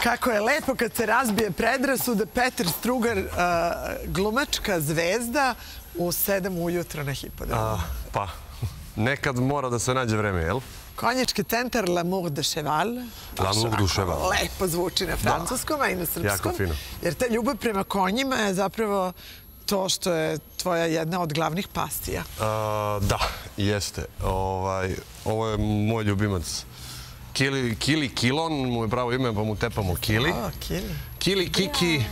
Kako je lepo kad se razbije predrasuda. Petar Strugar, glumačka zvezda u 7 ujutro na Hipodromu. Pa, nekad mora da se nađe vreme, jel? Konjički centar L'Amour de Cheval. L'Amour du Cheval. Lepo zvuči na francuskom, a i na srpskom. Jako fino. Jer ta ljubav prema konjima je zapravo to što je tvoja jedna od glavnih pasija. Da, jeste. Ovo je moj ljubimac. Kili Kilon, mu je pravo ime, pa mu tepamo Kili. Kili Kiki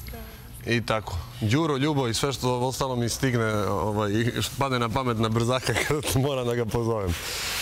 i tako. Đuro, Ljubo i sve što ostalo mi stigne i pade na pamet na brzaka kad moram da ga pozovem.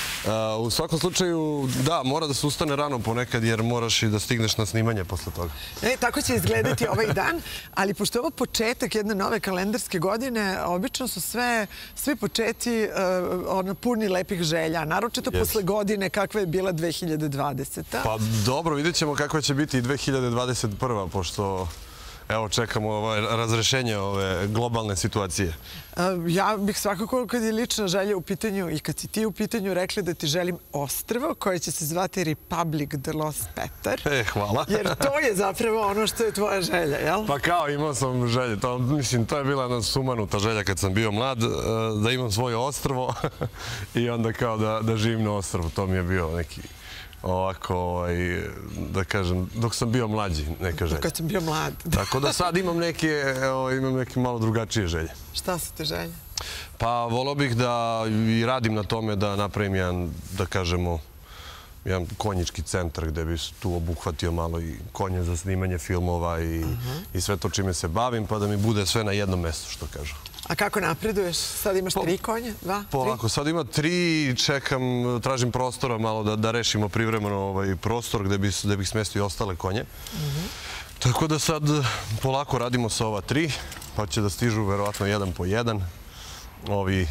U svakom slučaju, da, mora da se ustane rano ponekad jer moraš i da stigneš na snimanje posle toga. Tako će izgledati ovaj dan, ali pošto je ovo početak jedne nove kalendarske godine, obično su svi početi puni lepih želja, naročito posle godine kakva je bila 2020. Pa dobro, vidjet ćemo kakva će biti i 2021. pošto evo, čekamo razrešenje ove globalne situacije. Ja bih svakako, kad je lična želja u pitanju i kad si ti u pitanju, rekli da ti želim ostrvo koje će se zvati Republic de los Petar. Hvala. Jer to je zapravo ono što je tvoja želja, jel? Pa kao, imao sam želje. Mislim, to je bila jedna sumanuta želja kad sam bio mlad, da imam svoje ostrvo i onda kao da živim na ostrvu. To mi je bio neki ovako, da kažem, dok sam bio mlađi, neka želja. Kad sam bio mlad. Tako da sad imam neke malo drugačije želje. Šta su te želje? Pa volao bih da i radim na tome da napravim jedan, da kažemo, jedan konjički centar gde bi tu obuhvatio malo i konje za snimanje filmova i sve to čime se bavim, pa da mi bude sve na jednom mestu, što kažu. A kako napreduješ? Sad imaš 3 konje? 2? Polako, sad ima 3, čekam, tražim prostora malo da rešimo privremeno prostor gde bih smestio ostale konje. Tako da sad polako radimo sa ova 3, pa će da stižu verovatno jedan po jedan. Ovi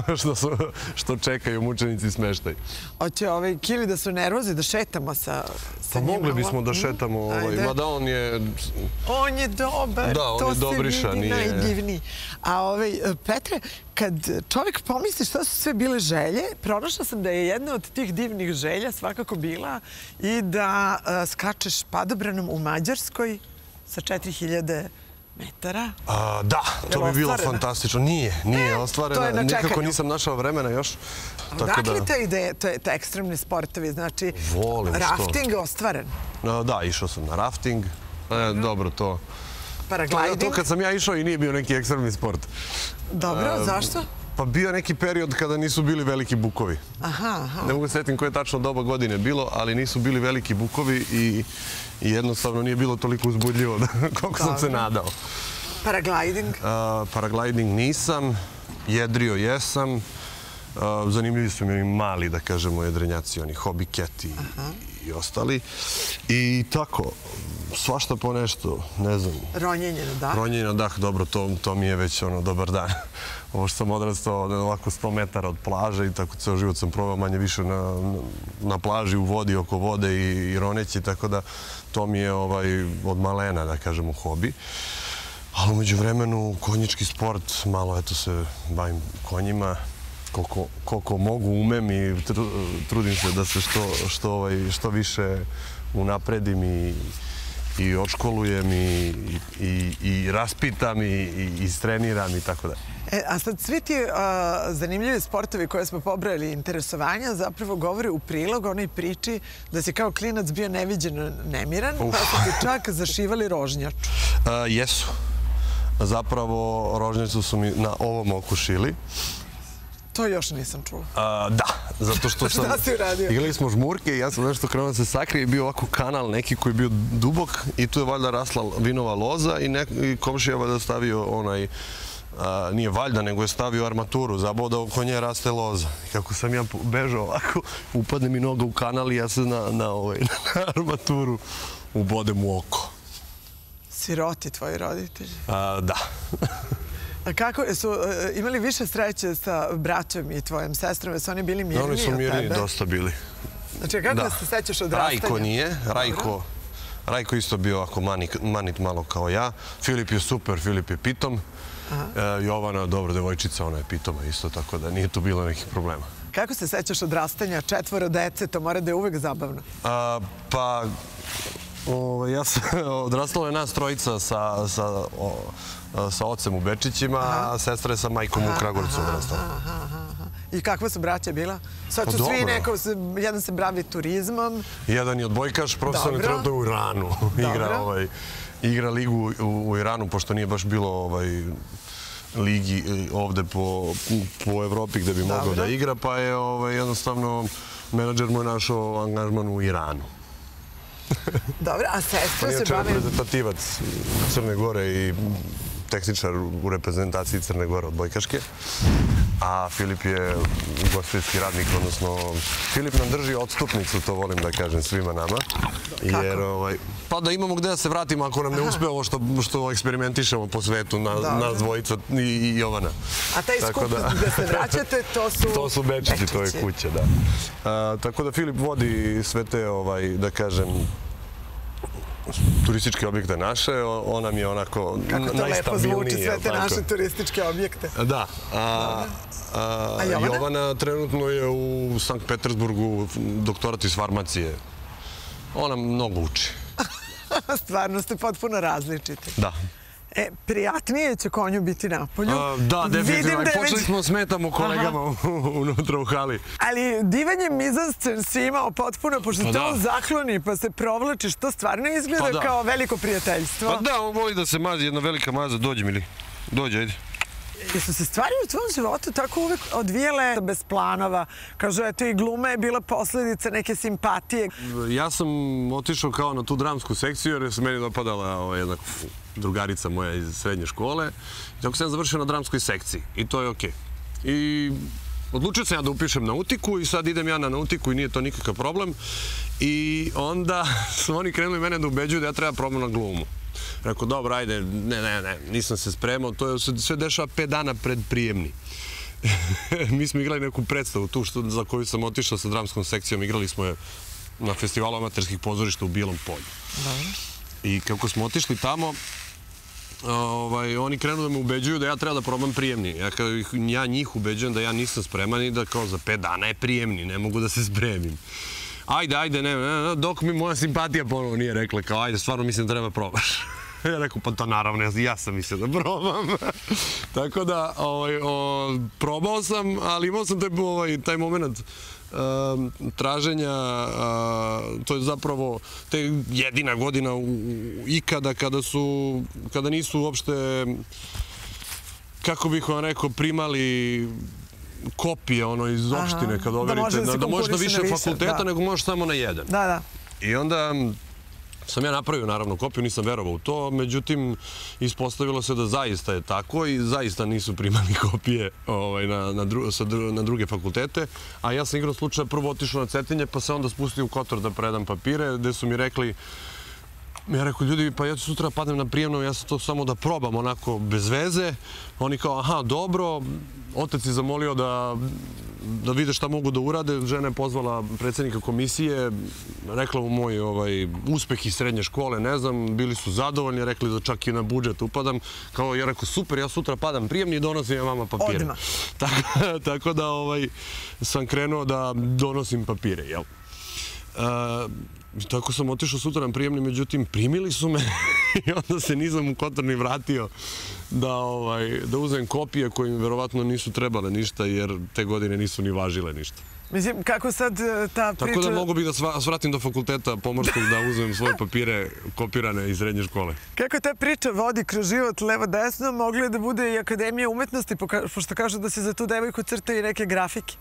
što čekaju mučenici smeštaj. Hoće Kili da su nervozi, da šetamo sa njima? Pa mogli bismo da šetamo, mada on je... On je dobar, to se vidi najdivniji. A Petre, kad čovjek pomisli što su sve bile želje, pronašla sam da je jedna od tih divnih želja svakako bila i da skačeš padobranom u Mađarskoj sa 4000 metara. Da, to bi bilo fantastično. Nije ostvarena. Nikako nisam našao vremena još. Odakle ta ideja, ta ekstremni sportovi, znači rafting je ostvaren? Da, išao sam na rafting. Dobro, to... Paragliding? To kad sam ja išao i nije bio neki ekstremni sport. Dobro, zašto? Pa bio neki period kada nisu bili veliki bukovi. Ne mogu se sjetiti koje je tačno doba godine bilo, ali nisu bili veliki bukovi i jednostavno nije bilo toliko uzbudljivo koliko sam se nadao. Paragliding? Paragliding nisam, jedrio jesam. Zanimljivi su mi mali, da kažemo, jedrenjaci, oni hobiketi i ostali. I tako, svašta po nešto, ne znam. Ronjenje na dah? Ronjenje na dah, dobro, to mi je već dobar dan. Ovo što sam odrastao ovako 100 metara od plaže i tako ceo život sam probao manje više na plaži, u vodi, oko vode i roneći, tako da to mi je od malena, da kažemo, hobi. Ali umeđu vremenu konjički sport, malo eto se bavim konjima, koliko mogu, umem i trudim se da se što više unapredim i odškolujem i raspitam i istreniram i tako da. A sad svi ti zanimljivi sportovi koje smo pobrali interesovanja zapravo govore u prilog onoj priči da si kao klinac bio neviđeno nemiran, pa su ti čak zašivali rožnjaču. Jesu. Zapravo rožnjaču su mi na ovom oku šili. To još nisam čula. Da, zato što sam... Šta si uradio? Igrali smo žmurke i ja sam nešto krenuo da se sakrije i bio ovako kanal neki koji je bio dubok i tu je valjda rasla vinova loza i komšija valjda stavio nije valjda, nego je stavio armaturu, zabao da oko nje raste loza. I kako sam ja bežao ovako, upadne mi noga u kanal i ja se na armaturu ubodem u oko. Siroti tvoji roditelji? Da. A kako, su imali više sreće sa braćom i tvojom sestrom? Su oni bili mirniji od tebe? Oni su mirniji, dosta bili. Znači, kako se sećaš odrastanja? Rajko nije. Rajko isto bio ovako manit malo kao ja. Filip je super, Filip je pitom. Jovana, dobro, devojčica, ona je pitoma isto, tako da nije tu bilo nekih problema. Kako se sećaš odrastanja 4 dece? To mora da je uvek zabavno. Pa, Ja sam odrastala je nas trojica sa ocem u Bečićima, a sestra je sa majkom u Kragujevcu odrastala. I kakva su braća bila? Sad su svi neko, jedan se bavi turizmom. Jedan je odbojkaš, profesionalni trenutno u Iranu. Igra ligu u Iranu, pošto nije baš bilo ligi ovde po Evropi gde bi mogao da igra, pa je jednostavno menadžer mu je našao angažman u Iranu. Dobro, a sestra se bavi... On je reprezentativac Crne Gore i tehničar u reprezentaciji Crne Gore odbojkaške, a Filip je ugostiteljski radnik, odnosno Filip nam drži odstupnicu, to volim da kažem svima nama. Kako? Pa da imamo gde da se vratimo ako nam ne uspe ovo što eksperimentišemo po svetu, nas dvojica i Jovana. A taj skup gde se vraćate, to su... To su Bečići, to je kuća, da. Tako da Filip vodi sve te, da kažem, turističke objekte naše, ona mi je onako najstabilnije. Kako to lepo zvuči, sve te naše turističke objekte. Da. A Jovana trenutno je u Sankt Petersburgu doktorat iz farmacije. Ona mnogo uči. Stvarno ste potpuno različiti. Da. Prijatnije će konju biti napolju. Da, definitivno. Počeli smo smetamo kolegama unutra u hali. Ali divanje mizascen si imao potpuno, pošto te on zakloni pa se provlačiš, to stvarno izgleda kao veliko prijateljstvo. Pa da, on voli da se mazi, jedna velika maza. Dođi, mili. Dođi, ajde. Jesu se stvari u tvojom životu tako uvek odvijele bez planova? Kažu, eto i gluma je bila posledica neke simpatije. Ja sam otišao kao na tu dramsku sekciju jer se meni dopadala jedna drugarica moja iz srednje škole. I tako sam završio na dramskoj sekciji i to je okej. I odlučio sam ja da upišem nautiku i sad idem ja na nautiku i nije to nikakav problem. I onda su oni krenuli mene da ubeđuju da ja treba probam na glumu. Rekao, dobro, ajde, ne, nisam se spremao, to se sve dešava 5 dana pred prijemni. Mi smo igrali neku predstavu tu za koju sam otišao sa dramskom sekcijom, igrali smo je na festivalu amaterskih pozorišta u Bijelom polju. I kako smo otišli tamo, oni krenu da me ubeđuju da ja treba da probam prijemni. Ja njih ubeđujem da ja nisam spreman i da kao za 5 dana je prijemni, ne mogu da se spremim. Ajde, ne, dok mi moja simpatija ponovo nije rekla kao ajde, stvarno mislim da treba probaš. Ja rekao, pa to naravno, ja sam mislio da probam. Tako da, probao sam, ali imao sam taj moment traženja, to je zapravo jedina godina ikada kada nisu uopšte, kako bih vam rekao, primali kopije iz opštine kad overite, da možeš na više fakulteta nego možeš samo na jedan. Da. I onda sam ja napravio naravno kopiju, nisam verovao u to, međutim ispostavilo se da zaista je tako i zaista nisu primali kopije na druge fakultete, a ja sam igrao slučaja prvo otišao na Cetinje pa se onda spustio u Kotor da predam papire, gde su mi rekli, ja rekao, ljudi, pa ja ću sutra padnem na prijemno, ja sam to samo da probam onako bez veze. Oni kao, aha, dobro, otac je zamolio da vide šta mogu da urade. Žena je pozvala predsjednika komisije, rekla mu moj uspeh iz srednje škole, ne znam, bili su zadovoljni, rekli da čak i na budžet upadam. Kao, ja rekao, super, ja sutra padam prijemni i donosim ja vama papire. Odmah. Tako da sam krenuo da donosim papire, jel? Tako sam otišao sutra na prijemni, međutim primili su me i onda se nisam u Kotor ni vratio da uzem kopije koje mi verovatno nisu trebale ništa jer te godine nisu ni važile ništa. Mislim, kako sad ta priča... Tako da mogu bi da svratim do fakulteta pomorskog da uzmem svoje papire kopirane iz srednje škole. Kako ta priča vodi kroz život levo-desno, mogla da bude i Akademija umetnosti, pošto kažu da se za tu devojku crtaju i neke grafike.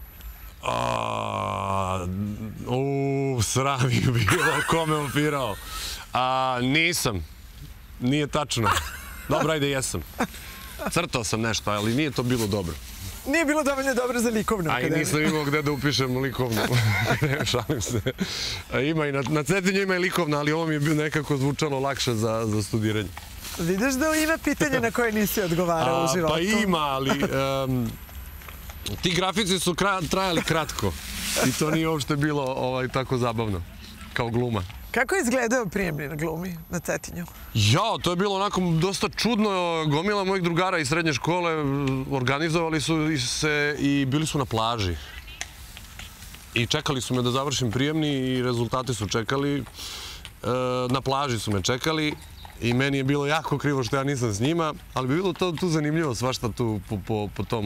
Sram ih bilo, ko me opirao. Nisam. Nije tačno. Dobro, ajde, jesam. Crtao sam nešto, ali nije to bilo dobro. Nije bilo dovoljno dobro za likovnu akademiju. A i nisam imao gde da upišem likovnu. Šalim se. Ima i na Cetinju ima i likovna, ali ovo mi je nekako zvučalo lakše za studiranje. Vidiš da ima pitanja na koje nisi odgovarao u životu? Pa ima, ali... Ti grafici su trajali kratko i to nije uopšte bilo tako zabavno, kao gluma. Kako je izgledao prijemni na glumi na Cetinju? Jao, to je bilo onako dosta čudno. Gomila mojih drugara iz srednje škole organizovali su se i bili su na plaži. I čekali su me da završim prijemni i rezultati su čekali. na plaži su me čekali i meni je bilo jako krivo što ja nisam s njima, ali bi bilo to tu zanimljivo, svašta tu po tom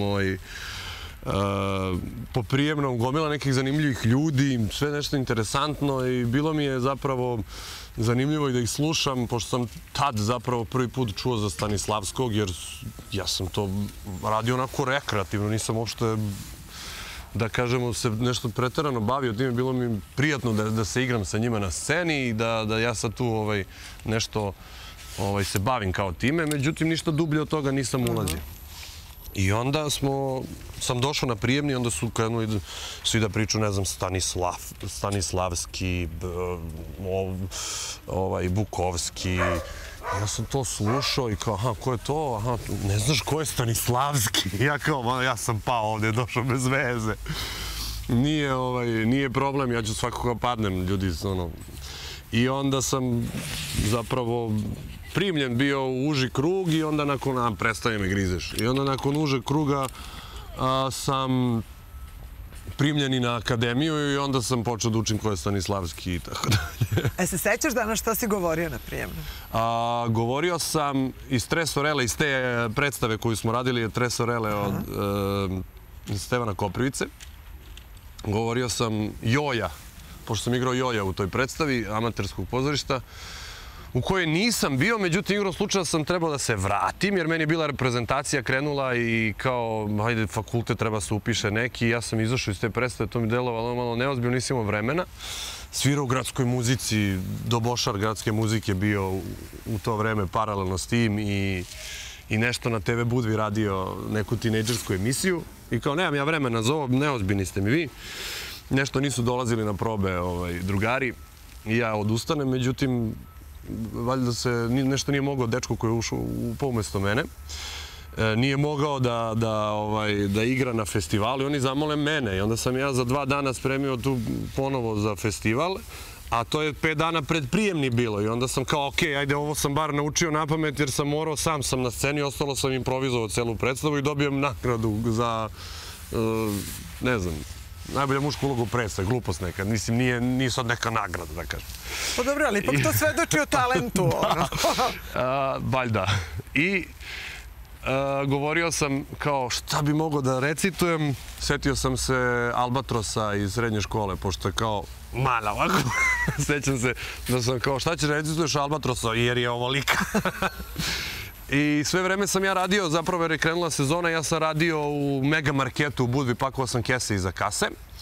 po prijemnom, gomila nekih zanimljivih ljudi, sve nešto interesantno i bilo mi je zapravo zanimljivo i da ih slušam, pošto sam tad zapravo prvi put čuo za Stanislavskog, jer ja sam to radio onako rekreativno, nisam uopšte, da kažemo, se nešto preterano bavio time. Bilo mi prijatno da se igram sa njima na sceni i da ja sad tu nešto se bavim kao time, međutim ništa dublje od toga nisam ulazio. I onda sam došao na prijemni, onda su krenuli svi da priču, ne znam, Stanislavski, Bukovski. Ja sam to slušao i kao, aha, ko je to? Aha, ne znaš ko je Stanislavski? Ja kao, ja sam pao ovdje, došao bez veze. Nije problem, ja ću svakako padnem, ljudi, ono. I onda sam zapravo primljen bio u uži krug i onda nakon, prestaje me grizeš. I onda nakon užeg kruga sam primljen i na akademiju i onda sam počeo da učim ko je Stanislavski i tako dalje. Se sećaš danas što si govorio na prijemnu? Govorio sam iz Tresorele, iz te predstave koju smo radili, Tresorele od Stevana Koprivice. Govorio sam Joja, pošto sam igrao Joja u toj predstavi amaterskog pozorišta, u kojoj nisam bio, međutim, igrom slučaja sam trebao da se vratim, jer meni je bila reprezentacija krenula i kao, hajde, fakultet treba se upiše neki. Ja sam izašao iz te predstave, to mi delovalo malo neozbiljno, nisam imao vremena. Svirao u gradskoj muzici, dobošar gradske muzike bio u to vreme paralelno s tim i nešto na TV Budvi radio neku tinejdžersku emisiju. I kao, nemam ja vremena za ovo, neozbiljni ste mi vi. Nešto nisu dolazili na probe drugari i ja odustanem, međutim, valjda se nešto nije mogao, dečko koji je ušao umesto mene, nije mogao da igra na festivalu i oni zamole mene. I onda sam ja za 2 dana spremio tu ponovo za festival, a to je 5 dana pred prijemni bilo. I onda sam kao, okej, ajde, ovo sam bar naučio na pamet jer sam morao, sam sam na sceni, ostalo sam improvizovao celu predstavu i dobijem nagradu za, ne znam, najbolja muška uloga u predstavi, glupost nekad. Mislim, nije sad neka nagrada, da kažem. Pa dobro, ali ipak to svedoči o talentu. Valjda. I govorio sam kao šta bi mogao da recitujem. Setio sam se Albatrosa iz srednje škole, pošto je kao mala ovako. Sećam se da sam kao šta ćeš recituješ Albatrosa jer je ovolika. I sve vreme sam ja radio, zapravo jer je krenula sezona, ja sam radio u mega marketu u Budvi, pakovao sam kese iza kase.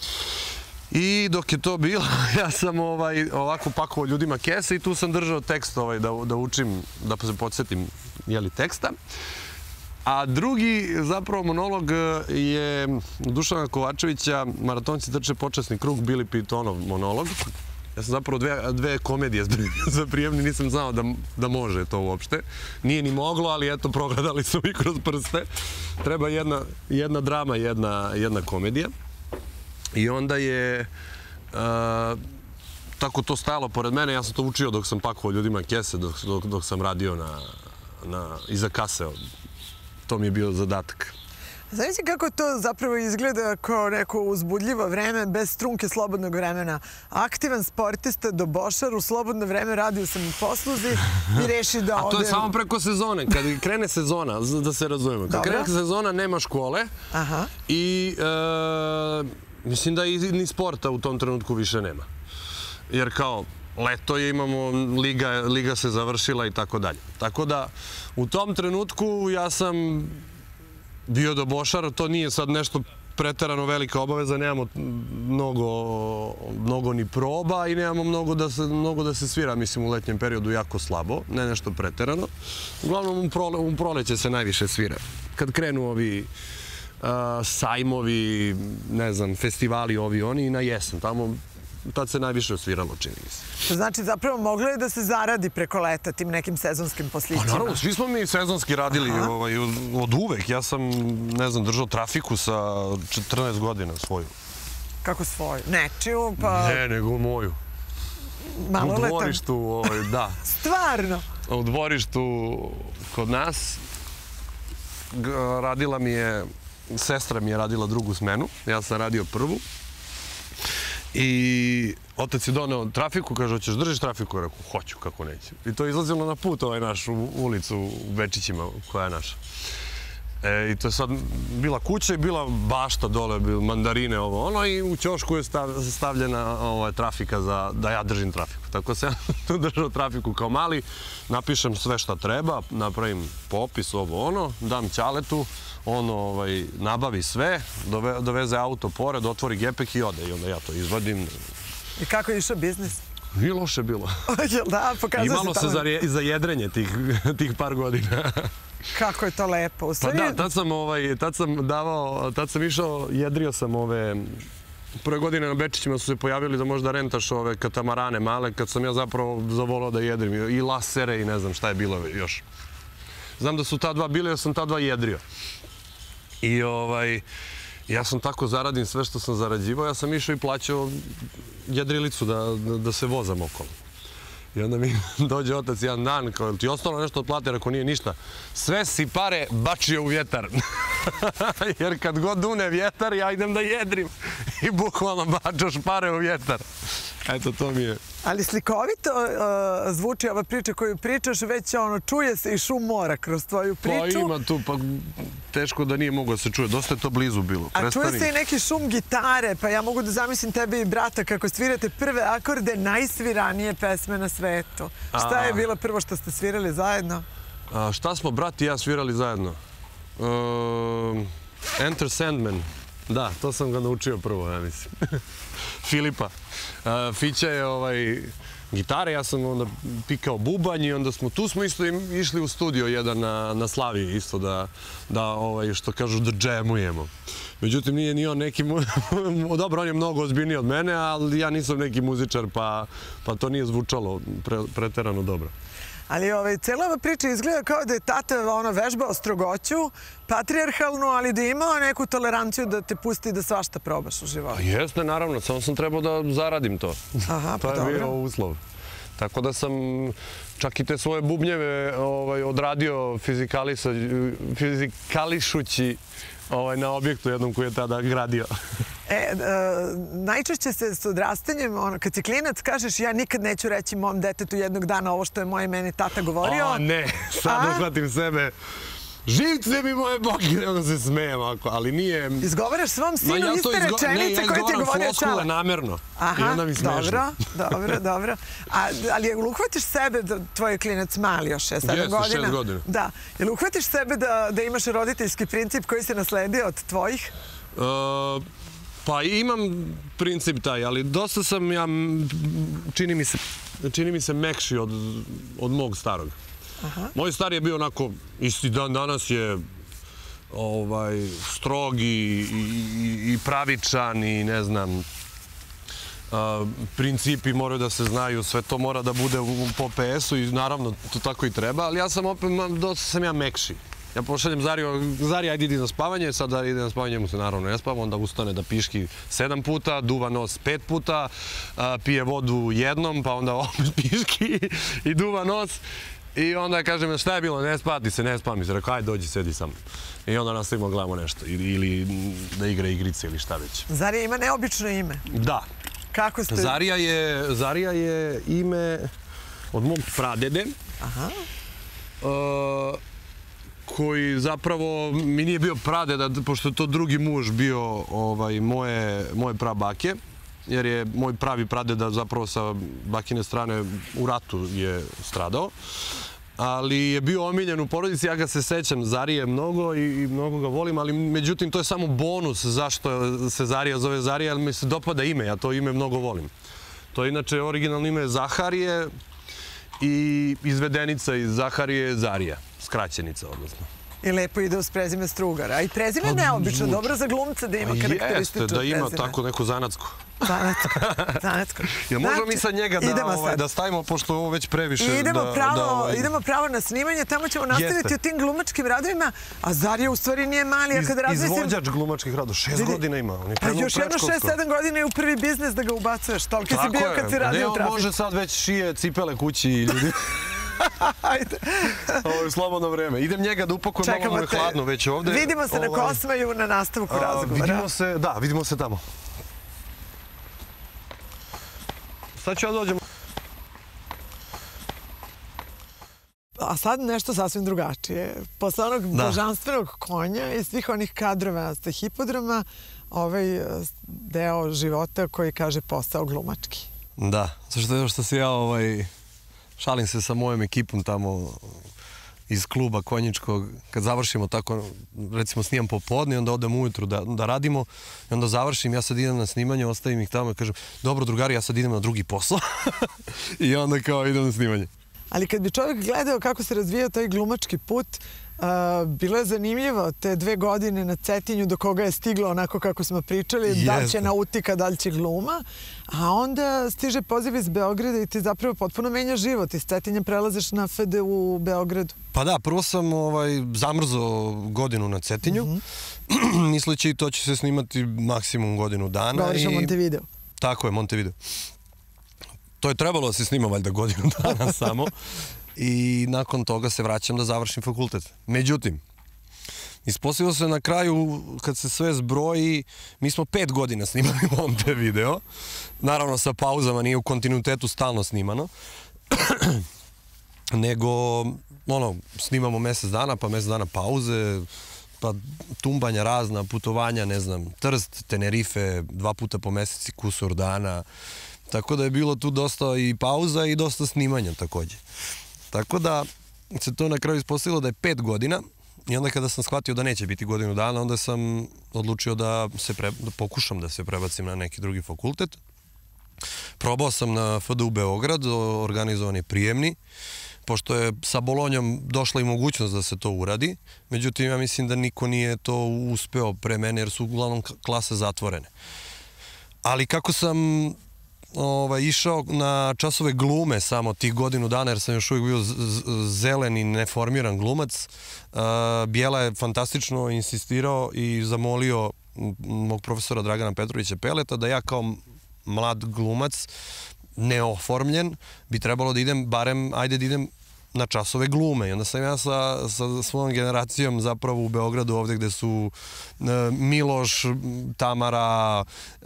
I dok je to bilo, ja sam ovako pakovao ljudima kese i tu sam držao tekst da učim, da se podsjetim teksta. A drugi zapravo monolog je Dušana Kovačevića, Maratonci trče počasni krug, Bili Pitonov monolog. Ja sam zapravo 2 komedije za prijemni, nisam znao da može to uopšte. Nije ni moglo, ali eto, progledali su mi kroz prste. Treba jedna drama, jedna komedija. I onda je tako to stajalo pored mene. Ja sam to učio dok sam pakovao ljudima kese, dok sam radio iza kase. To mi je bio zadatak. Znaš kako to zapravo izgleda kao neko uzbudljivo vreme, bez strunke slobodnog vremena. Aktivan sportista, dobošar, u slobodno vreme radio sam u posluzi i reši da ode... A to je samo preko sezone. Kad krene sezona, da se razumemo. Kad krene sezona, nema škole i mislim da i ni sporta u tom trenutku više nema. Jer kao leto je, imamo, liga se završila i tako dalje. Tako da u tom trenutku ja sam bio dobošar, to nije sad nešto preterano velika obaveza, nemamo mnogo ni proba i nemamo mnogo da se svira, mislim, u letnjem periodu jako slabo, ne nešto preterano. Uglavnom, u proleće se najviše svira. Kad krenu ovi sajmovi, ne znam, festivali ovi oni i na jesen, tamo tad se najviše osviralo, čini mi se. To znači zapravo moglo je da se zaradi preko leta tim nekim sezonskim poslićima? Pa naravno, svi smo mi sezonski radili od uvek. Ja sam, ne znam, držao trafiku sa 14 godina svoju. Kako svoju? Nečiju, pa... Ne, nego moju. Maloletan? U dvorištu, da. Stvarno? U dvorištu kod nas radila mi je, sestra mi je radila drugu smenu, ja sam radio prvu. I otac je doneo trafiku, kaže, hoćeš držiš trafiku? Rekao, hoću, kako neće. I to je izlazilo na put ovaj naš u ulicu u Bečićima, koja je naša. I to je sad bila kuća i bila bašta dole, mandarine, ovo ono, i u ćošku je stavljena trafika da ja držim trafiku. Tako sam ja tu držao trafiku kao mali, napišem sve šta treba, napravim popis, ovo ono, dam Ćaletu, on nabavi sve, doveze auto pored, otvori gepek i ode. I onda ja to izvadim. I kako je išao biznis? Nije loše bilo. Da, pokazao imalo se za jedrenje tih par godina. Kako je to lepo. Pa da, tad sam išao, jedrio sam prve godine na Bečićima su se pojavili da možda rentaš ove katamarane male, kad sam ja zapravo zavolao da jedrim. I lasere i ne znam šta je bilo još. Znam da su ta dva bile, ja sam ta dva jedrio. I ja sam tako zaradim sve što sam zarađivao, ja sam išao i plaćao jedrilicu da se vozam okolo. I onda mi dođe otac jedan dan, kao, ti ostalo nešto od plate, ako nije ništa. Sve si pare bačio u vjetar. Jer kad god dune vjetar, ja idem da jedrim. I bukvalno bačaš pare u vjetar. Eto, to mi je. Ali slikovito zvuči ova priča koju pričaš, već čuje se i šum mora kroz tvoju priču. Pa ima tu, pa teško da nije moglo da se čuje. Dosta je to blizu bilo. A čuje se i neki šum gitare, pa ja mogu da zamislim tebe i brata kako svirate prve akorde najsviranije pesme na svetu. Šta je bilo prvo što ste svirali zajedno? Šta smo brat i ja svirali zajedno? Enter Sandman. Da, to sam ga naučio prvo, ja mislim. Filipa. Fića je gitare, ja sam onda pikao bubanj i onda tu smo isto išli u studio jedan na Slaviji isto da što kažu da džemujemo. Međutim, nije ni on neki, dobro, on je mnogo ozbiljniji od mene, ali ja nisam neki muzičar pa to nije zvučalo preterano dobro. Ali cijela ova priča izgleda kao da je tata vežbao strogoću, patrijarhalnu, ali da je imao neku toleranciju da te pusti da svašta probaš u životu. Jeste, naravno, samo sam trebao da zaradim to. Aha, pa dobro. To je bio uslov. Tako da sam čak i te svoje bubnjeve odradio fizikališući na objektu jednom koji je tada gradio. Najčešće se s odrastanjem, kad si klinac, kažeš ja nikad neću reći mom detetu jednog dana ovo što je moj meni tata govorio. A ne, sad uhvatim sebe. Živce mi moje boge, onda se smejem ovako, ali nije... Izgovaraš svom sinu iste rečenice koje ti je govorio Čale. Ne, ja izgovaram floskule namjerno. I onda mi smešno. Dobro. Ali jel uhvatiš sebe, tvoj je klinac mali još 6-7 godina? Jeste, 6 godina. Da. Jel uhvatiš sebe da imaš roditeljski princip koji se nasledio od tvojih? Pa imam princip taj, ali dosta sam ja, čini mi se mekši od mog starog. Moj star je bio onako, isti dan danas je strog i pravičan i ne znam, principi moraju da se znaju, sve to mora da bude po PS-u i naravno to tako i treba, ali ja sam opet, dosta sam ja mekši. Ja pošaljem Zari, ajde idi na spavanje, sad da ide na spavanje, mu se naravno ne spava, onda ustane da piški 7 puta, duva nos 5 puta, pije vodu jednom, pa onda opet piški i duva nos. I onda kažem, šta je bilo, ne spati se, ne spava mi se, rekao, ajde dođi, sedi sam. I onda nastavimo gledamo nešto, ili da igra igrice ili šta već. Zarija ima neobično ime. Da. Kako ste? Zarija je ime od mog pradede. Aha. Koji zapravo mi nije bio pradeda, pošto je to drugi muž bio moje prabake, jer je moj pravi pradeda zapravo sa bakine strane u ratu je stradao. Ali je bio omiljen u porodici, ja ga se sećam, Zarije mnogo i mnogo ga volim, ali međutim to je samo bonus zašto se Zarija zove Zarija, jer mi se dopada ime, ja to ime mnogo volim. To je inače originalno ime Zaharije i izvedenica iz Zaharije je Zarija, skraćenica odnosno. I lepo ide uz prezime Strugara. I prezime je neobično, dobro za glumca da ima karakteristično prezime. Jeste, da ima tako neko zanatsko. Zanatsko. Jel možemo mi sad njega da stavimo, pošto ovo već previše... Idemo pravo na snimanje, tamo ćemo nastaviti o tim glumačkim radovima, a Zarija u stvari nije mali. Izvođač glumačkih radova, 6 godina ima. Pa još jedno 6-7 godina je u prvi biznes da ga ubacuješ. Toliki si bio kad si radio u trafiku. Ne, on može sad već šije cipele kući i ljudi... Ajde. Ovo je slobodno vreme. Idem njega da upakujem, malo mu je hladno već ovde. Vidimo se na Kosmaju na nastavku razgovora. Vidimo se tamo. sad ću ja dođem. A sad nešto sasvim drugačije. Posle onog božanstvenog konja i svih onih kadrova sa hipodroma, ovaj deo života koji kaže posao glumački. Da, što se ja šalim se sa mojom ekipom tamo iz kluba konjičkog, kad završimo tako, recimo snimam popodne, onda odem ujutru da radimo i onda završim, ja sad idem na snimanje, ostavim ih tamo i kažem, dobro drugari, ja sad idem na drugi posao i onda kao idem na snimanje. Ali kad bi čovjek gledao kako se razvijao taj glumački put, bilo je zanimljivo te 2 godine na Cetinju do koga je stiglo onako kako smo pričali, da li će nautika, da li će gluma, a onda stiže poziv iz Beograda i ti zapravo potpuno menja život. Iz Cetinja prelaziš na FDU u Beogradu. Pa da, prvo sam zamrzao godinu na Cetinju, misleći to će se snimati maksimum godinu dana. Govoriš o Montevideo. Tako je, Montevideo. To je trebalo da se snima valjda godinu dana samo i nakon toga se vraćam da završim fakultet. Međutim, ispostavilo se na kraju, kad se sve zbroji, mi smo 5 godina snimali Montevideo, naravno sa pauzama, nije u kontinuitetu stalno snimano, nego snimamo mjesec dana, pa mjesec dana pauze, pa tumbanja razna, putovanja, ne znam, Trst, Tenerife, 2 puta po mjeseci, kusur dana. Tako da je bilo tu dosta i pauza i dosta snimanja također. Tako da se to na kraju ispostavilo da je 5 godina i onda kada sam shvatio da neće biti godinu dana, onda sam odlučio da pokušam da se prebacim na neki drugi fakultet. Probao sam na FDU Beograd, organizovan je prijemni, pošto je sa Bolonjom došla i mogućnost da se to uradi. Međutim, ja mislim da niko nije to uspeo pre mene jer su uglavnom klase zatvorene. Ali kako sam išao na časove glume samo tih godinu dana, jer sam još uvijek bio zelen i neformiran glumac, Bijela je fantastično insistirao i zamolio mog profesora Dragana Petrovića Peleta da ja kao mlad glumac, neoformljen, bi trebalo da idem, barem, ajde da idem na časove glume. I onda sam ja sa svojom generacijom zapravo u Beogradu, ovdje gde su Miloš, Tamara,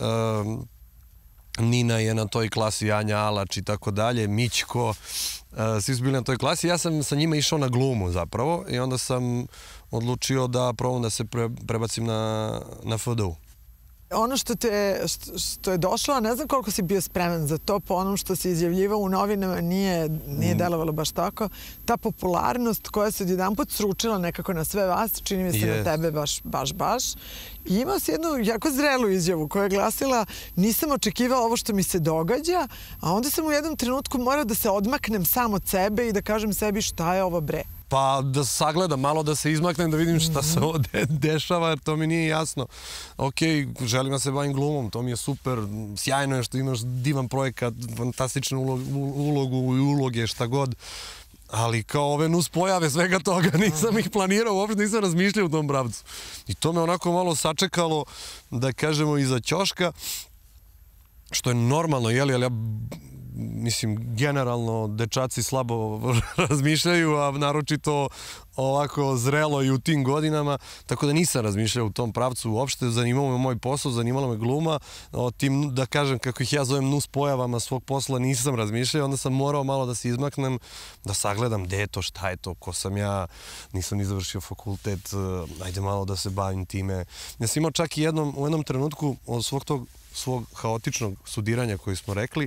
Nina je na toj klasi, Anja Alač i tako dalje, Mićko, svi su bili na toj klasi. Ja sam sa njima išao na glumu zapravo i onda sam odlučio da probam da se prebacim na FDU. Ono što je došlo, a ne znam koliko si bio spreman za to, po onom što si izjavljivao u novinama, nije delovalo baš tako. Ta popularnost koja se odjedanput sručila nekako na sve vas, čini mi se na tebe baš. I imao si jednu jako zrelu izjavu koja je glasila: nisam očekivao ovo što mi se događa, a onda sam u jednom trenutku morao da se odmaknem sam od sebe i da kažem sebi šta je ovo bre. Pa da sagledam, malo da se izmaknem, da vidim šta se ovdje dešava, jer to mi nije jasno. Ok, želim da se bavim glumom, to mi je super, sjajno je što imaš divan projekat, fantastičnu ulogu i uloge, šta god. Ali kao ove nuspojave svega toga, nisam ih planirao, uopšte nisam razmišljao u tom pravcu. I to me onako malo sačekalo, da kažemo, iza ćoška, što je normalno, jeli, ali ja mislim, generalno dečaci slabo razmišljaju, a naročito ovako zrelo i u tim godinama, tako da nisam razmišljao u tom pravcu uopšte. Zanimalo me moj posao, zanimalo me gluma, o tim, da kažem, kako ih ja zovem, nus pojavama svog posla nisam razmišljao, onda sam morao malo da se izmaknem, da sagledam gde je to, šta je to, ko sam ja, nisam ni završio fakultet, ajde malo da se bavim time. Ja sam imao čak i u jednom trenutku od svog haotičnog studiranja koji smo rekli,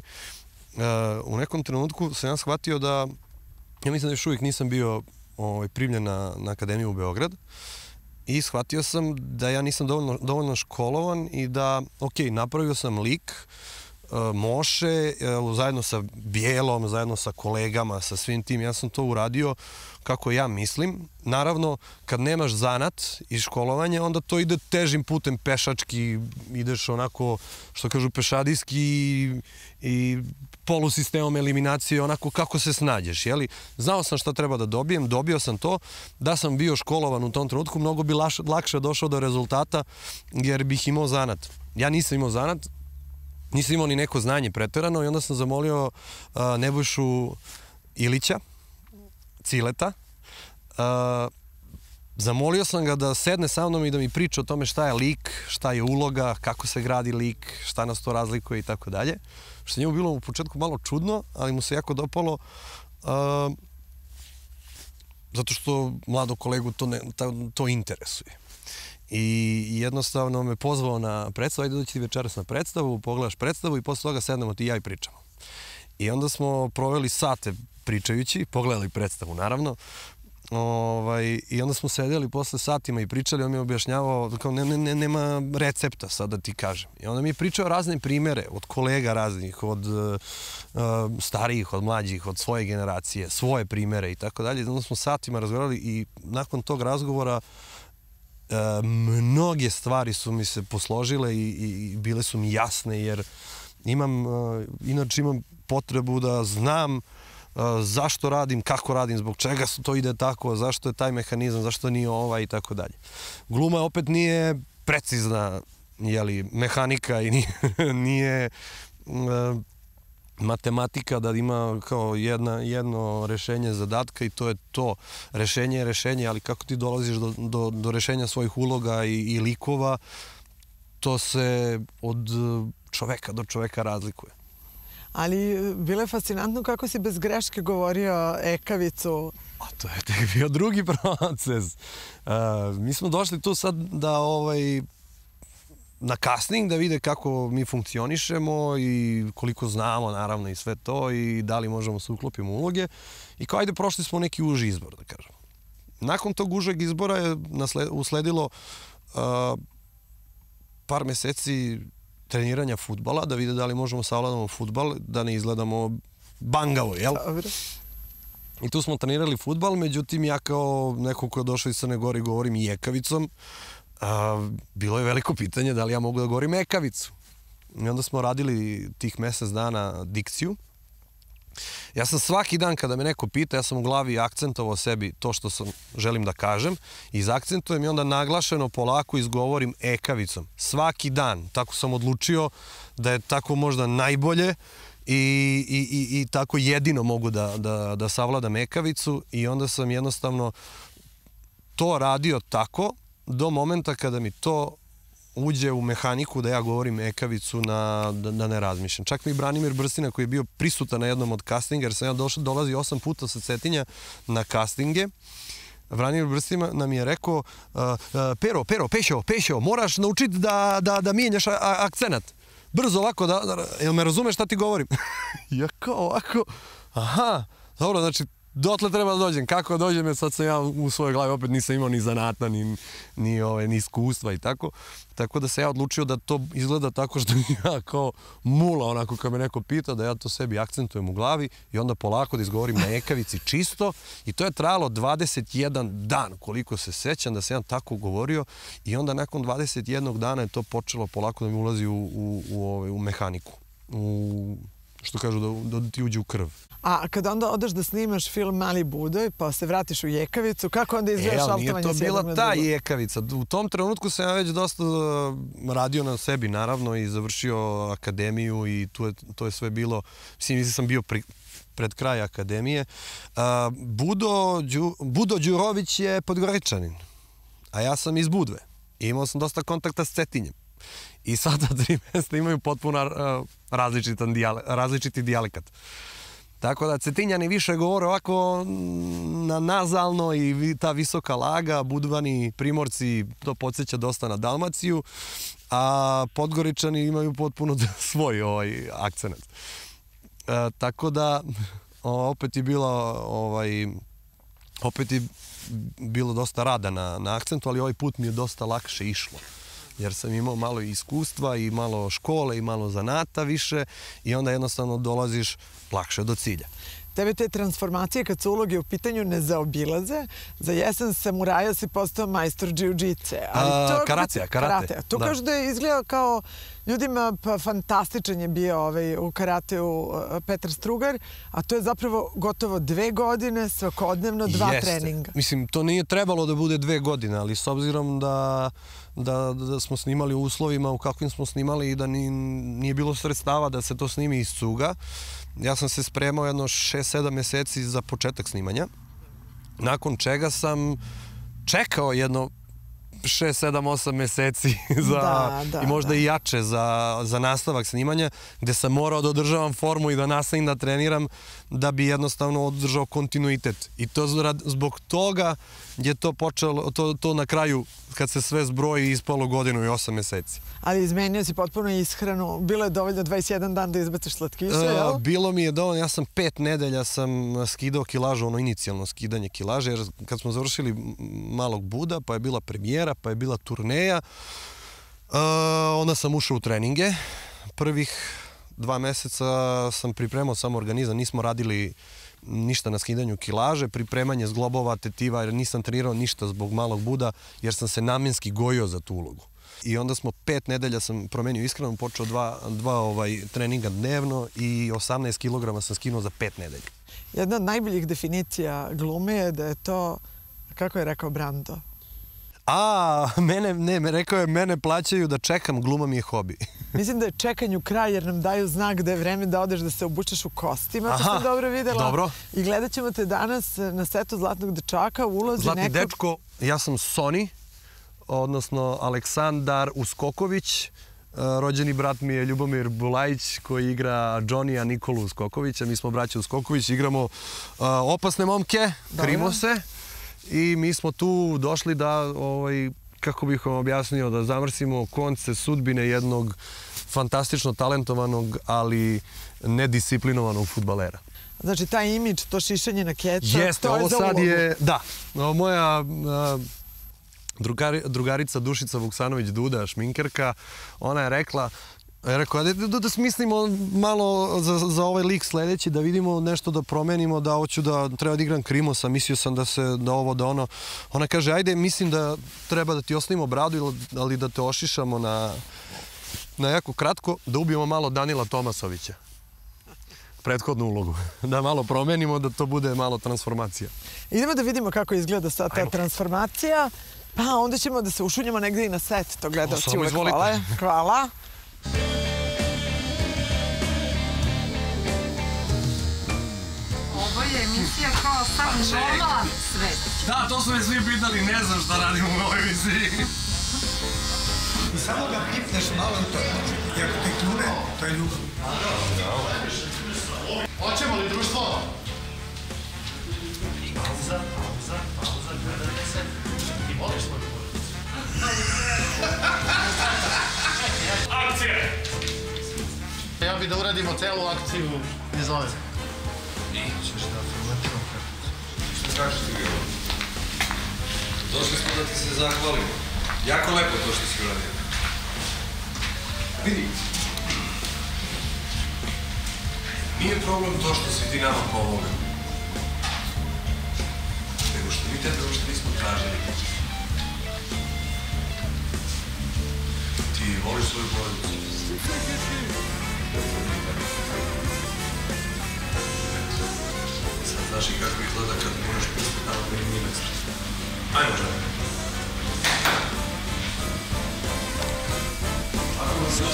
u nekom trenutku sam ja shvatio da, ja mislim da još uvijek nisam bio primljen na akademiju u Beograd i shvatio sam da ja nisam dovoljno školovan i da, ok, napravio sam lik, Moše, zajedno sa Bijelom, zajedno sa kolegama, sa svim tim, ja sam to uradio kako ja mislim. Naravno, kad nemaš zanat i školovanje, onda to ide težim putem, pešački, ideš onako, što kažu, pešadijski i polusistemom eliminacije, onako kako se snađeš, jeli? Znao sam šta treba da dobijem, dobio sam to. Da sam bio školovan u tom trenutku, mnogo bi lakše došao do rezultata, jer bih imao zanat. Ja nisam imao zanat, nisam imao ni neko znanje preterano i onda sam zamolio Nebojšu Ilića, Cileta, zamolio sam ga da sedne sa mnom i da mi priča o tome šta je lik, šta je uloga, kako se gradi lik, šta nas to razlikuje i tako dalje. Što njemu bilo u početku malo čudno, ali mu se jako dopalo zato što mladog kolegu to interesuje. I jednostavno me pozvao na predstavu, ajde doći ti večeras na predstavu, pogledaš predstavu i posle toga sednemo ti i ja i pričamo. I onda smo proveli sate pričajući, pogledali predstavu naravno, i onda smo sedeli posle satima i pričali, on mi je objašnjavao, kao nema recepta sad da ti kažem. I onda mi je pričao razne primere od kolega raznih, od starijih, od mlađih, od svoje generacije, svoje primere i tako dalje. Onda smo satima razgovarali i nakon tog razgovora mnoge stvari su mi se posložile i bile su mi jasne, jer inače imam potrebu da znam zašto radim, kako radim, zbog čega to ide tako, zašto je taj mehanizam, zašto nije ovaj i tako dalje. Gluma opet nije precizna mehanika i nije matematika da ima kao jedno rešenje zadatka i to je to. Rešenje je rešenje, ali kako ti dolaziš do rešenja svojih uloga i likova, to se od čoveka do čoveka razlikuje. Ali bilo je fascinantno kako si bez greške govorio ekavicu. A to je tek bio drugi proces. Mi smo došli tu sad da na casting da vide kako mi funkcionišemo i koliko znamo naravno i sve to i da li možemo se uklopiti u uloge. I kao ajde prošli smo neki uži izbor, da kažem. Nakon tog užeg izbora je usledilo par meseci treniranja fudbala, da vide da li možemo savladamo fudbal, da ne izgledamo bangavo, jel? I tu smo trenirali fudbal, međutim ja kao neko ko je došao iz Crne Gore govorim i ekavicom, bilo je veliko pitanje da li ja mogu da govorim ekavicu. I onda smo radili tih mesec dana dikciju. Ja sam svaki dan kada me neko pita, ja sam u glavi akcentovao sebi to što želim da kažem, izakcentujem i onda naglašeno polako izgovorim ekavicom. Svaki dan. Tako sam odlučio da je tako možda najbolje i tako jedino mogu da savladam ekavicu i onda sam jednostavno to radio tako do momenta kada mi to uđe u mehaniku da ja govorim ekavicu da ne razmišljam. Čak mi i Branimir Brstina koji je bio prisutan na jednom od castinga, jer sam ja dolazi 8 puta sa Cetinja na castinge. Branimir Brstina nam je rekao Pero, Pešo, moraš naučiti da mijenjaš akcenat. Brzo ovako, jel me razumeš šta ti govorim? Ja kao ovako, aha, dobro, znači dotle treba da dođem. Kako dođem, sad sam ja u svojoj glavi opet nisam imao ni zanata, ni iskustva i tako. Tako da se ja odlučio da to izgleda tako što ja kao mula, onako kad me neko pita, da ja to sebi akcentujem u glavi i onda polako da izgovorim na ekavici čisto. I to je trajalo 21 dan, koliko se sećam da sam ja tako govorio. I onda nakon 21 dana je to počelo polako da mi ulazi u mehaniku. Što kažu da ti uđe u krv. A kada onda odeš da snimaš film Mali Budoj, pa se vratiš u Jekavicu, kako onda izgleda šaltovanje s jednog na drugo? Nije to bila ta Jekavica. U tom trenutku sam ja već dosta radio na sebi, naravno, i završio akademiju i to je sve bilo, mislim sam bio pred kraj akademije. Budo Đurović je Podgoričanin, a ja sam iz Budve. Imao sam dosta kontakta s Cetinjem. I sada 3 mesta imaju potpuno različiti dijalekat. Tako da Cetinjani više govore ovako nazalno i ta visoka laga, Budvani, Primorci, to podsjeća dosta na Dalmaciju, a Podgoričani imaju potpuno svoj akcenat. Tako da opet je bilo dosta rada na akcentu, ali ovaj put mi je dosta lakše išlo. Jer sam imao malo iskustva i malo škole i malo zanata više i onda jednostavno dolaziš lakše do cilja. Tebe te transformacije kad su uloge u pitanju ne zaobilaze. Za Jesen samuraja si postao majstor džiu-džice. Karate. To kažu da je izgledao kao ljudima fantastičan je bio u karateu Petar Strugar, a to je zapravo gotovo 2 godine, svakodnevno 2 treninga. Mislim, to nije trebalo da bude 2 godine, ali s obzirom da smo snimali u uslovima u kakvim smo snimali i da nije bilo sredstava da se to snimi iz cuga, ja sam se spremao jedno 6-7 meseci za početak snimanja, nakon čega sam čekao jedno 6, 7, 8 meseci i možda i jače za nastavak snimanja, gde sam morao da održavam formu i da nastavim da treniram da bi jednostavno održao kontinuitet. I to zbog toga je to počelo, to na kraju, kad se sve zbroji, ispalo godinu i 8 meseci. Ali izmenio si potpuno ishranu. Bilo je dovoljno 21 dan da izbaciš slatkiše, jel? Bilo mi je dovoljno. Ja sam 5 nedelja skidao kilažu, ono inicijalno skidanje kilaže, jer kad smo završili Malog Buda, pa je bila premijera, pa je bila turneja, onda sam ušao u treninge. Prvih 2 meseca sam pripremao samo organizam, nismo radili ništa na skidanju kilaže, pripremanje zglobova, tetiva, jer nisam trenirao ništa zbog Malog Buda, jer sam se namenski gojio za tu ulogu. I onda smo 5 nedelja sam promenio ishranu, počeo dva treninga dnevno i 18 kilograma sam skinuo za 5 nedelja. Jedna od najboljih definicija glume je da je to, kako je rekao Brando? Rekao je, mene plaćaju da čekam, gluma mi je hobi. Mislim da je čekanju kraj, jer nam daju znak da je vreme da odeš da se obučeš u kostima, to sam dobro videla. Dobro. I gledat ćemo te danas na setu Zlatnog dečaka u ulozi Zlatni dečko, ja sam Soni, odnosno Aleksandar Uskoković. Rođeni brat mi je Ljubomir Bulajić, koji igra Johnny-a Nikolu Uskokovića. Mi smo braća Uskoković, igramo opasne momke, krimo se. I mi smo tu došli da, kako bih vam objasnio, da zamrsimo konce sudbine jednog fantastično talentovanog, ali nedisciplinovanog fudbalera. Znači, taj imidž, to šišanje na keca, jeste, to je za ulogu. Da. Moja drugarica Dušica Vuksanović-Duda, šminkerka, ona je rekla, da smislimo malo za ovaj lik sledeći, da vidimo nešto da promenimo, da hoću da treba da igram Krimosa, mislio sam da ovo, da ono. Ona kaže, ajde, mislim da treba da ti ostavimo bradu, ali da te ošišamo na jako kratko, da ubijemo malo Danila Tomasovića. Prethodnu ulogu. Da malo promenimo, da to bude malo transformacija. Idemo da vidimo kako izgleda sad ta transformacija, pa onda ćemo da se ušunjamo negdje i na set, to gledalci uvek vole. Hvala. Ovo je emisija kao sam normalan svet. Da, to su me svi pitali, ne znam šta radim u ovoj emisiji. I samo ga pipneš malo i to je znači. Jer ako te kljune, to je ljubav. Hoćemo li društvo? Pauza, gledajte se. Ti voliš svoju porodicu? Akcije! Ja bih da uradimo celu akciju iz ove. Ćeš da formatimo kako. Što kažeš ti bilo? Došli smo da ti se zahvalimo. Jako lepo to što si uradio. Vidi. Nije problem to što si ti nama pomogao. Nego što mi tebe uopšte nismo tražili. Ti voliš svoju porodicu. Sad znaš i kako izgleda kad moraš pusti tamo da im nije mesta. Ajmo, žena. Ako se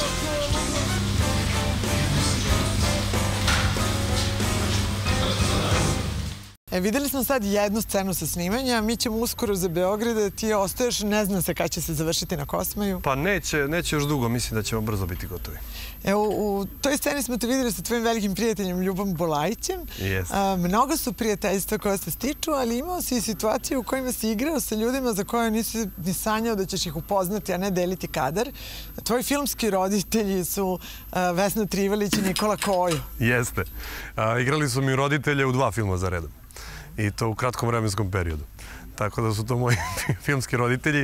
Videli smo sad jednu scenu sa snimanja, mi ćemo uskoro za Beograd, ti ostaješ, ne znam se kada će se završiti na Kosmaju. Pa neće još dugo, mislim da ćemo brzo biti gotovi. Evo, u toj sceni smo te videli sa tvojim velikim prijateljem Ljubom Bulajićem. Mnogo su prijateljstva koja se stiču, ali imao si i situacije u kojima si igrao sa ljudima za koje nisi ni sanjao da ćeš ih upoznati, a ne deliti kadar. Tvoji filmski roditelji su Vesna Trivalić i Nikola Kojo. Jeste. Igrali su mi roditelje u 2 filma za redom. I to u kratkom vremenskom periodu. Tako da su to moji filmski roditelji.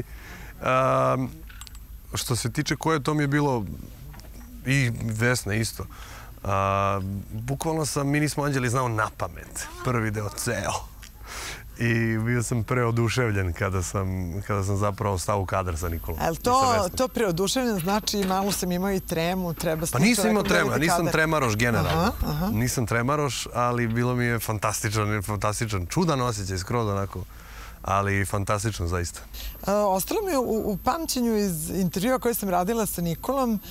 Što se tiče koje, to mi je bilo i Vesna isto. Bukvalno mi nismo Anđeli znao na pamet. Prvi deo ceo. I bio sam preoduševljen kada sam zapravo stao u kadar sa Nikolom. Ali to preoduševljen znači malo sam imao i tremu, treba... Pa nisam imao tremu, ja nisam tremaroš generalno. Nisam tremaroš, ali bilo mi je fantastičan, čudan osjećaj, skroz onako, ali fantastično zaista. Ostalo mi je u pamćenju iz intervjua koje sam radila sa Nikolom,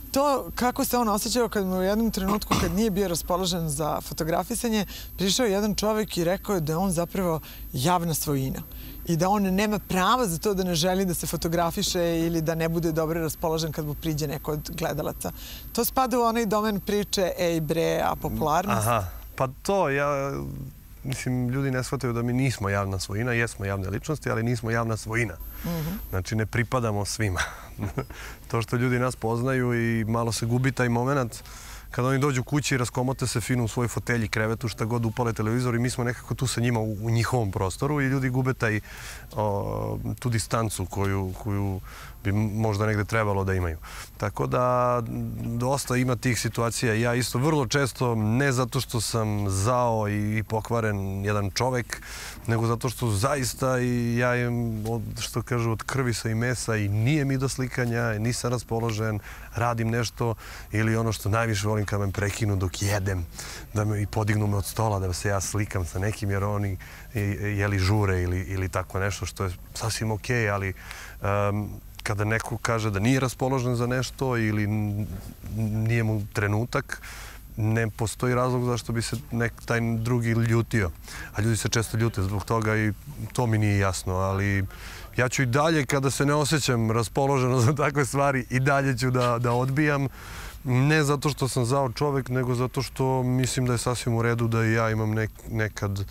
to kako se on osjećao kad mu u jednom trenutku, kad nije bio raspoložen za fotografisanje, prišao jedan čovjek i rekao je da je on zapravo javna svojina i da on nema prava za to da ne želi da se fotografiše ili da ne bude dobro raspoložen kad mu priđe neko od gledalaca. To spada u onaj domen priče ej bre, a popularnost? Aha, pa to, mislim, ljudi ne shvataju da mi nismo javna svojina, jesmo javne ličnosti, ali nismo javna svojina. Znači, ne pripadamo svima. To što ljudi nas poznaju i malo se gubi taj moment, kada oni dođu kući i raskomote se fino u svoj fotelji, krevetu, šta god upale televizor i mi smo nekako tu sa njima u njihovom prostoru i ljudi gube tu distancu koju bi možda negde trebalo da imaju. Tako da dosta ima tih situacija. Ja isto vrlo često, ne zato što sam zao i pokvaren jedan čovek, nego zato što zaista i ja imam, što kažu, od krvi sa i mesa i nije mi do slikanja, nisam raspoložen, radim nešto ili ono što najviše volim kad me prekinu dok jedem, da me i podignu me od stola, da se ja slikam sa nekim jer oni jeli žure ili tako nešto što je sasvim okej, ali kada neko kaže da nije raspoložen za nešto ili nije mu trenutak, ne postoji razlog zašto bi se taj drugi ljutio. A ljudi se često ljute zbog toga i to mi nije jasno, ali ja ću i dalje, kada se ne osjećam raspoloženo za takve stvari, i dalje ću da odbijam. Ne zato što sam zao čovek, nego zato što mislim da je sasvim u redu da i ja imam nekad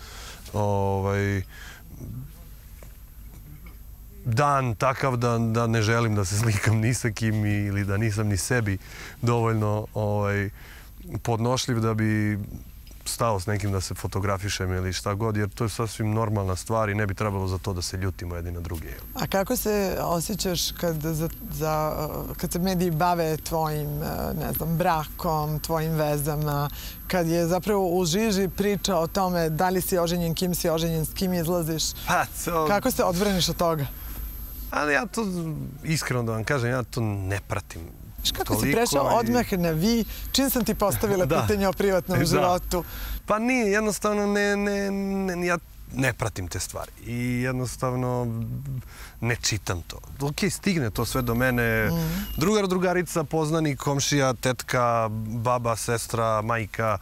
dan takav da ne želim da se slikam ni sa kim ili da nisam ni sebi dovoljno podnošljiv da bi stao s nekim da se fotografišem ili šta god, jer to je sasvim normalna stvar i ne bi trebalo za to da se ljutimo jedni na druge. A kako se osjećaš kad se mediji bave tvojim, ne znam, brakom, tvojim vezama, kad je zapravo u žiži priča o tome da li si oženjen, kim si oženjen, s kim izlaziš? Kako se odbraniš od toga? Ali ja to, iskreno da vam kažem, ja to ne pratim. Kako si prešao odmah na vi? Čim sam ti postavila pitanje o privatnom životu? Pa nije, jednostavno ja ne pratim te stvari i jednostavno ne čitam to. Ok, stigne to sve do mene. Drugar, drugarica, poznanik, komšija, tetka, baba, sestra, majka.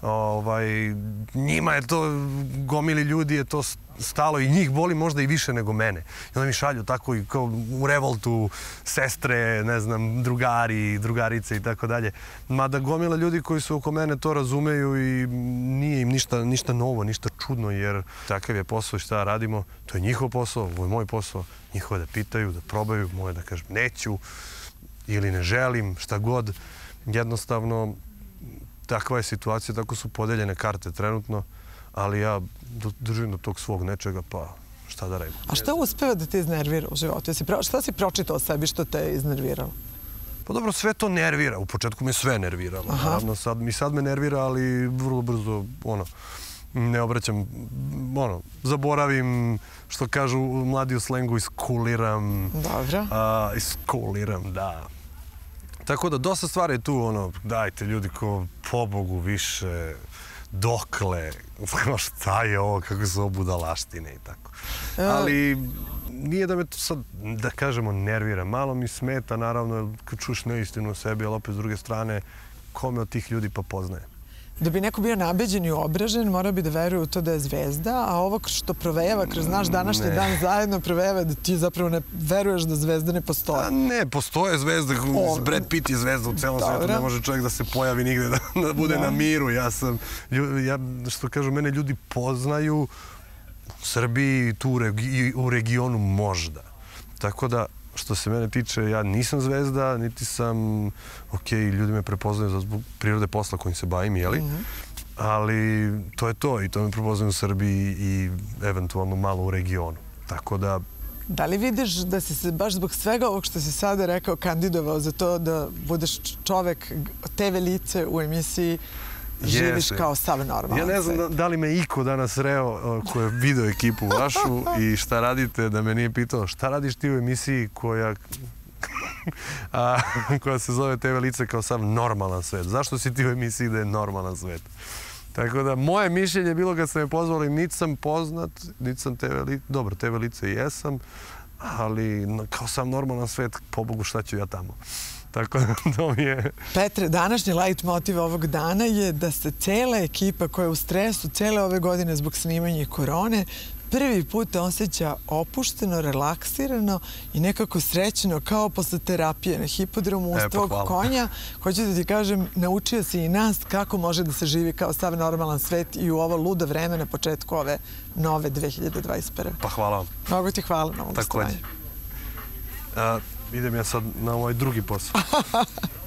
Njima je to, gomili ljudi je to stalo i njih boli možda i više nego mene. I onda mi šalju tako i kao u revoltu sestre, ne znam, drugari, drugarice i tako dalje. Mada gomila ljudi koji su oko mene to razumeju i nije im ništa novo, ništa čudno, jer takav je posao i šta radimo. To je njihov posao, ovo je moj posao. Njihovo da pitaju, da probaju, moje da kažem neću ili ne želim, šta god. Jednostavno, takva je situacija, tako su podeljene karte trenutno, ali ja držim do tog svog nečega, pa šta da radim. A šta uspeva da te iznervira u životu? Šta si pročitao o sebi što te je iznerviralo? Pa dobro, sve to nervira. U početku me sve nerviralo. Naravno, sad me nervira, ali vrlo brzo, ne obraćam, zaboravim, što kažu mladi u slengu, iskuliram. Dobro. Iskuliram, da. Tako da, dosta stvari je tu, dajte ljudi ko pobogu više, dokle, šta je ovo, kako su ovo budalaštine i tako. Ali nije da me to sad, da kažemo, nervira. Malo mi smeta, naravno, kad čuš neistinu o sebi, ali opet s druge strane, kome od tih ljudi pa poznaje. Da bi neko bio nabeđen i obražen, mora bi da veruje u to da je zvezda, a ovo što provejava kroz naš današnji dan zajedno provejava da ti zapravo ne veruješ da zvezde ne postoje. Ne, postoje zvezde. Brad Pitt je zvezda u celom svijetu. Ne može čovjek da se pojavi nigde, da bude na miru. Što kažu, mene ljudi poznaju u Srbiji, tu u regionu možda. Tako da, što se mene tiče, ja nisam zvezda, niti sam, ljudi me prepoznaju zbog prirode posla kojim se bavim, jeli? Ali to je to i to me prepoznaju u Srbiji i eventualno malo u regionu. Tako da... Da li vidiš da si se baš zbog svega ovog što si sada rekao kandidovao za to da budeš čovek TV lice u emisiji živiš kao sav normalan? Ja ne znam da li me iko danas reo ko je video ekipu vašu i šta radite, da me nije pitao šta radiš ti u emisiji koja se zove TV lice kao sav normalan svet. Zašto si ti u emisiji da je normalan svet? Tako da, moje mišljenje je bilo kad ste me pozvali, niti sam poznat, niti sam TV lice, dobro, TV lice i jesam, ali kao sam normalan svet, pobogu šta ću ja tamo. Tako da to mi je... Petre, današnji light motiv ovog dana je da se cela ekipa koja je u stresu cele ove godine zbog snimanja i korone prvi put osjeća opušteno, relaksirano i nekako srećno kao posle terapije na hipodromu uz tvog konja. Hoću da ti kažem, naučio si i nas kako može da se živi kao sav normalan svet i u ovo ludo vreme na početku ove nove 2021. Pa hvala vam. Mnogo ti hvala na ovom gostovanju. Idem ja sad na ovaj drugi posao.